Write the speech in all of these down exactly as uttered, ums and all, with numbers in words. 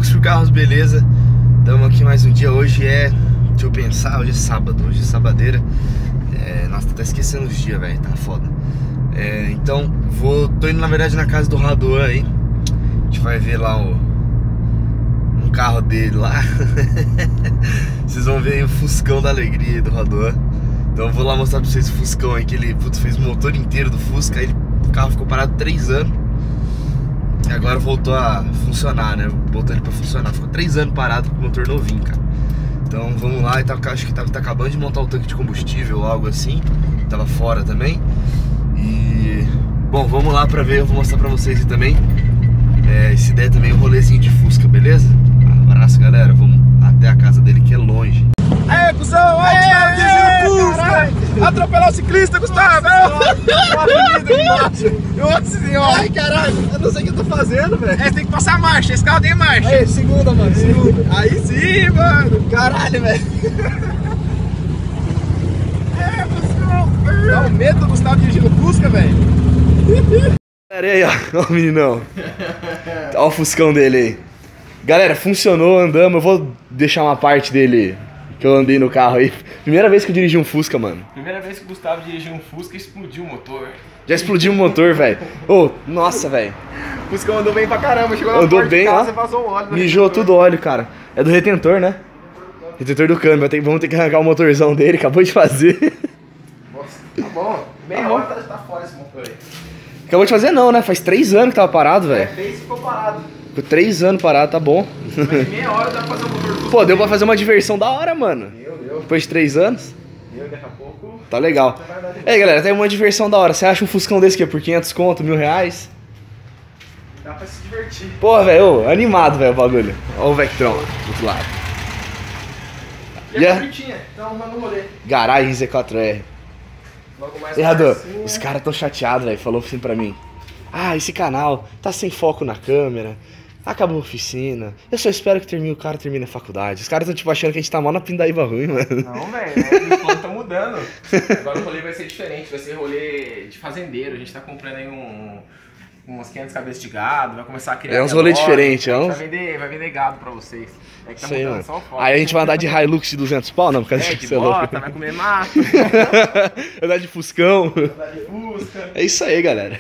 Hilux por Carros, beleza? Estamos aqui mais um dia, hoje é... Deixa eu pensar, hoje é sábado, hoje é sabadeira. é, Nossa, tô até esquecendo os dias, velho, tá foda. é, Então, vou, tô indo na verdade na casa do Radoan aí. A gente vai ver lá o... um carro dele lá. Vocês vão ver aí o Fuscão da alegria do Radoan. Então eu vou lá mostrar pra vocês o Fuscão aí, que ele putz, fez o motor inteiro do Fusca. Aí o carro ficou parado três anos. E agora voltou a funcionar, né? Botou ele pra funcionar. Ficou três anos parado com o motor novinho, cara. Então vamos lá, e tá, acho que tá, tá acabando de montar o tanque de combustível ou algo assim. Tava fora também. E... bom, vamos lá pra ver, eu vou mostrar pra vocês aí também. É, esse ideia também é um rolezinho de Fusca, beleza? Um abraço, galera. Vamos até a casa dele, que é longe. Aê, cuzão! Aê, dirigindo Fusca! Atropelar o ciclista, Gustavo! Nossa senhora! Ai, caralho! Eu não sei o que eu tô fazendo, velho. É, tem que passar a marcha, esse carro tem marcha. Aí, segunda, mano, segunda. Aí sim, mano! Caralho, velho! É, Gustavo! Dá um medo do Gustavo dirigindo Fusca, velho. Galera, aí, ó, ó o meninão. Olha o Fuscão dele aí. Galera, funcionou, andamos. Eu vou deixar uma parte dele que eu andei no carro aí. Primeira vez que eu dirigi um Fusca, mano. Primeira vez que o Gustavo dirigiu um Fusca e explodiu o motor. Já explodiu o motor, velho. Ô, oh, nossa, velho. O Fuscão andou bem pra caramba, chegou na Andou porta bem, de casa ó. e vazou o óleo. Mijou tudo óleo, cara. É do retentor, né? Retentor do câmbio. Tem, vamos ter que arrancar o motorzão dele, acabou de fazer. Nossa, tá bom. Meia hora tá, tá fora esse motor aí. Acabou de fazer não, né? Faz três anos que tava parado, velho. É, fez e ficou parado. Ficou três anos parado, tá bom. Mas em meia hora dá pra fazer o motor do... Pô, deu pra fazer uma diversão da hora, mano. Deu, deu. Depois de três anos. Deu, daqui a pouco... Tá legal. Ei, galera, tem uma diversão da hora. Você acha um Fuscão desse aqui por quinhentos conto, mil reais? Dá pra se divertir. Porra, velho, animado, velho, o bagulho. Olha o Vectron lá, do outro lado. E Yeah. a curtinha, então arrumando o rolê. Garagem Z quatro R. Logo mais Errador, assim, os caras tão chateados, velho. Falou assim pra mim: ah, esse canal tá sem foco na câmera. Acabou a oficina. Eu só espero que termine, o cara termine a faculdade. Os caras tão tipo achando que a gente tá mal na pindaíba ruim, mano. Não, velho, né? Os planos estão mudando. Agora o rolê vai ser diferente, vai ser rolê de fazendeiro. A gente tá comprando aí um, umas quinhentas cabeças de gado, vai começar a criar. É uns rolês diferentes, é uns... vai vender, vai vender gado pra vocês. É que tá Isso aí, mudando mano. só o foco. Aí a gente vai andar de Hilux de duzentos pau, não? Por causa É, de de você é louco. bota, vai comer mato. Andar de Fuscão. Andar de Fusca. É isso aí, galera.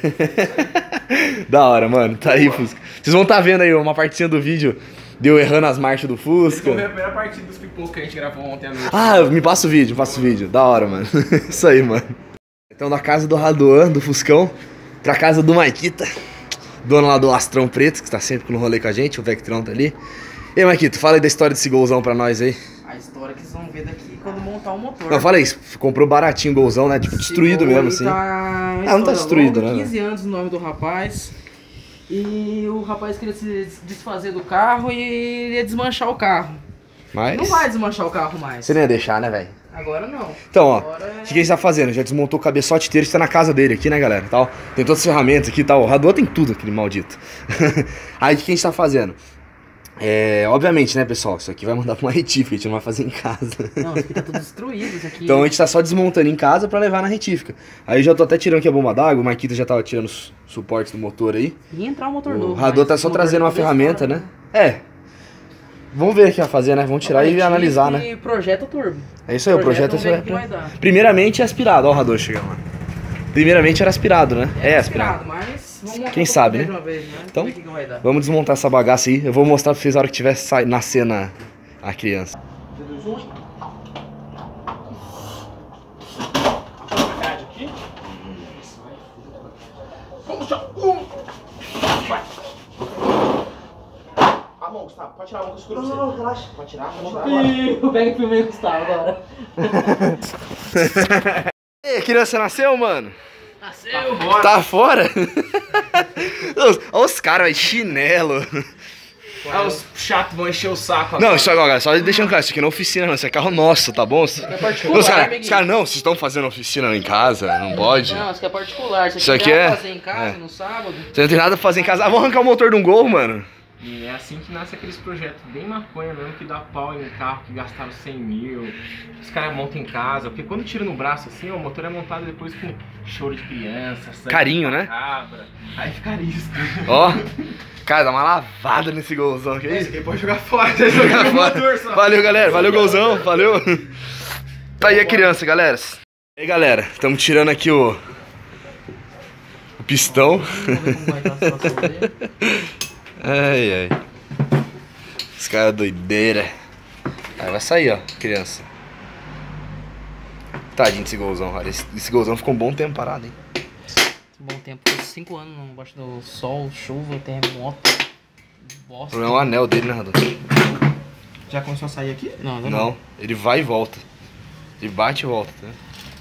Da hora, mano. Tá aí, Fusca. Vocês vão tá vendo aí uma partezinha do vídeo de eu errando as marchas do Vocês vão ver a Fusca. primeira partida dos pipocos que a gente gravou ontem à noite. Ah, me passa o vídeo, me passa o vídeo. Da hora, mano. Isso aí, mano. Então, da casa do Radoan, do Fuscão, pra casa do Maikita, dono lá do Astrão Preto, que tá sempre no rolê com a gente, o Vectron tá ali. E aí, Maikito, fala aí da história desse golzão pra nós aí. A história que vocês vão ver daqui quando montar o motor. Não, fala aí, comprou baratinho o golzão, né? Tipo, destruído mesmo, assim. Tá Ah, não tá destruído, né? quinze anos o nome do rapaz. E o rapaz queria se desfazer do carro e ia desmanchar o carro. Mas... Não vai desmanchar o carro mais. você não ia deixar, né, velho? Agora não. Então, ó, Agora o que, que a gente tá fazendo? Já desmontou o cabeçote inteiro, está na casa dele aqui, né, galera? Tal. Tem todas as ferramentas aqui e tal. O Radoan tem tudo, aquele maldito. Aí, o que, que a gente tá fazendo? É, obviamente, né, pessoal, isso aqui vai mandar pra uma retífica, a gente não vai fazer em casa. Não, isso aqui tá tudo destruído. Isso aqui... Então a gente tá só desmontando em casa pra levar na retífica. Aí eu já tô até tirando aqui a bomba d'água, o Maikito já tava tirando os suportes do motor aí. Ia entrar o motor O novo. Radoan tá mas só o motor trazendo uma tá tudo ferramenta, fora, né? É. Vamos ver o que vai fazer, né? Vamos tirar e analisar, né? E projeta turbo. É isso aí, o projeto é vamos ver o isso que aí. vai dar. Primeiramente é aspirado, ó o Radoan chegando lá. Primeiramente era aspirado, né? É, aspirado. Mas vamos montar Quem tudo sabe, de né? uma vez, né? Então, Vamos ver o que que vai dar. vamos desmontar essa bagaça aí. Eu vou mostrar pra vocês a hora que tiver sa- nascendo a, a criança. Vamos, tchau. Um. Vai. A mão, Gustavo. Pode tirar a mão que eu escuro. Não, não, relaxa. Pode tirar, pode tirar agora. Eu pego e filmei o Gustavo agora. E a criança nasceu, mano? Nasceu. Tá fora? Olha os caras, velho, chinelo. Ah, os chatos vão encher o saco Não, isso agora, só deixando claro, isso aqui não é oficina, não. Isso é carro nosso, tá bom? é particular, Os caras, amiguinho. cara, não, vocês estão fazendo oficina em casa? Não pode? Não, isso aqui é particular. Isso aqui, Isso aqui dá é- pra fazer em casa, é. no sábado. Você não tem nada pra fazer em casa. Ah, vamos arrancar o motor de um Gol, mano. E é assim que nasce aqueles projetos bem maconha mesmo, que dá pau em carro, que gastaram cem mil. Os caras montam em casa, porque quando tira no braço assim, ó, o motor é montado depois com choro de criança, sangue Carinho, de né? cabra. Aí fica isso. Ó, cara, dá uma lavada nesse golzão aqui. Esse aqui pode jogar fora, já jogar no motor só. Valeu, galera. Valeu, golzão. Valeu. Tá aí a criança, galera. E aí, galera, estamos tirando aqui o... o pistão. Vamos ver como vai estar a situação dele. Ai, ai. Os caras doideira. Aí vai sair, ó, criança. Tadinho desse golzão, cara. Esse, esse golzão ficou um bom tempo parado, hein? Bom tempo, cinco anos embaixo do sol, chuva, terremoto, O bosta. problema é o anel dele, né, Radon? Já começou a sair aqui? Não, ainda Não, ele vai e volta. Ele bate e volta, tá?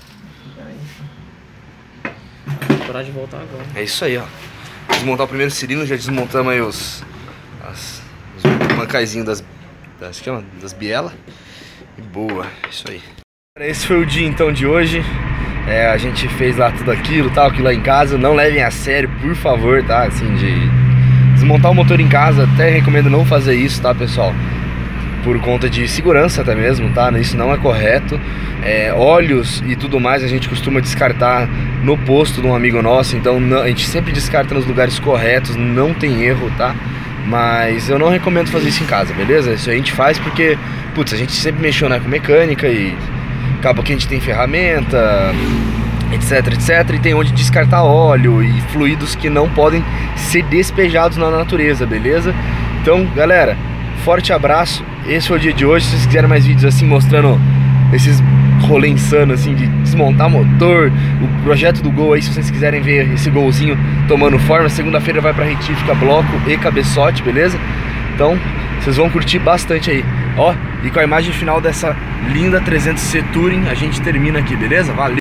Vou parar de voltar agora. É isso aí, ó. Desmontar o primeiro cilindro, já desmontamos aí os... As, os mancaizinhos das... Das, chama, das bielas. E boa, isso aí. Esse foi o dia, então, de hoje. É, a gente fez lá tudo aquilo, tal, aquilo lá em casa. Não levem a sério, por favor, tá? Assim, de desmontar o motor em casa, até recomendo não fazer isso, tá, pessoal? Por conta de segurança até mesmo, tá? Isso não é correto. É, óleos e tudo mais a gente costuma descartar no posto de um amigo nosso. Então não, a gente sempre descarta nos lugares corretos, não tem erro, tá? Mas eu não recomendo fazer isso em casa, beleza? Isso a gente faz porque, putz, a gente sempre mexeu, né, com mecânica e acaba que a gente tem ferramenta, etc, etc, e tem onde descartar óleo e fluidos que não podem ser despejados na natureza, beleza? Então, galera, forte abraço. Esse foi o dia de hoje. Se vocês quiserem mais vídeos assim mostrando esses rolê insano assim de desmontar motor, o projeto do Gol aí, se vocês quiserem ver esse golzinho tomando forma, segunda-feira vai pra retífica, bloco e cabeçote, beleza? Então vocês vão curtir bastante aí, ó. E com a imagem final dessa linda trezentos C Touring a gente termina aqui, beleza? Valeu!